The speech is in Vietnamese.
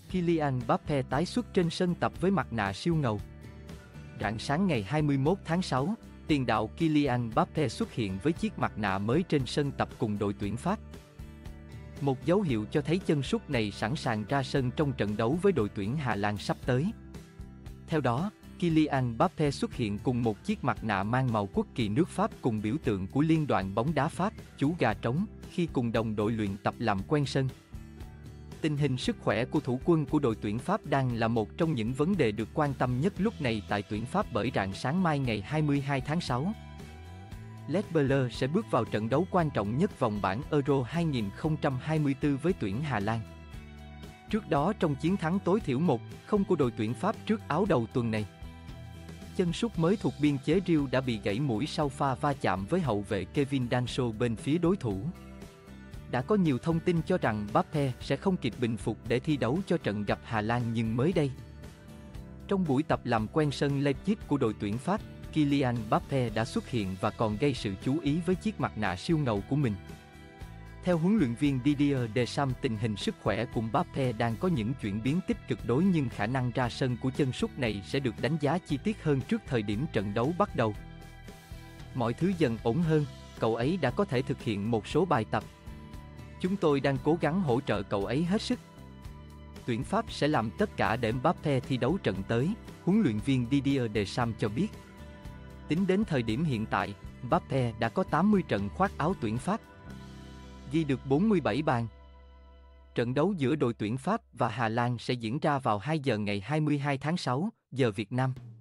Kylian Mbappé tái xuất trên sân tập với mặt nạ siêu ngầu. Rạng sáng ngày 21 tháng 6, tiền đạo Kylian Mbappé xuất hiện với chiếc mặt nạ mới trên sân tập cùng đội tuyển Pháp. Một dấu hiệu cho thấy chân sút này sẵn sàng ra sân trong trận đấu với đội tuyển Hà Lan sắp tới. Theo đó, Kylian Mbappé xuất hiện cùng một chiếc mặt nạ mang màu quốc kỳ nước Pháp cùng biểu tượng của Liên đoàn bóng đá Pháp, chú gà trống, khi cùng đồng đội luyện tập làm quen sân. Tình hình sức khỏe của thủ quân của đội tuyển Pháp đang là một trong những vấn đề được quan tâm nhất lúc này tại tuyển Pháp, bởi rạng sáng mai ngày 22 tháng 6. Les Bleus sẽ bước vào trận đấu quan trọng nhất vòng bảng Euro 2024 với tuyển Hà Lan. Trước đó trong chiến thắng tối thiểu 1-0 của đội tuyển Pháp trước Áo đầu tuần này, chân sút mới thuộc biên chế Rio đã bị gãy mũi sau pha va chạm với hậu vệ Kevin Danso bên phía đối thủ. Đã có nhiều thông tin cho rằng Mbappé sẽ không kịp bình phục để thi đấu cho trận gặp Hà Lan, nhưng mới đây, trong buổi tập làm quen sân Leipzig của đội tuyển Pháp, Kylian Mbappé đã xuất hiện và còn gây sự chú ý với chiếc mặt nạ siêu ngầu của mình. Theo huấn luyện viên Didier Deschamps, tình hình sức khỏe của Mbappé đang có những chuyển biến tích cực đối, nhưng khả năng ra sân của chân sút này sẽ được đánh giá chi tiết hơn trước thời điểm trận đấu bắt đầu. Mọi thứ dần ổn hơn, cậu ấy đã có thể thực hiện một số bài tập. Chúng tôi đang cố gắng hỗ trợ cậu ấy hết sức. Tuyển Pháp sẽ làm tất cả để Mbappé thi đấu trận tới, huấn luyện viên Didier Deschamps cho biết. Tính đến thời điểm hiện tại, Mbappé đã có 80 trận khoác áo tuyển Pháp, ghi được 47 bàn. Trận đấu giữa đội tuyển Pháp và Hà Lan sẽ diễn ra vào 2 giờ ngày 22 tháng 6, giờ Việt Nam.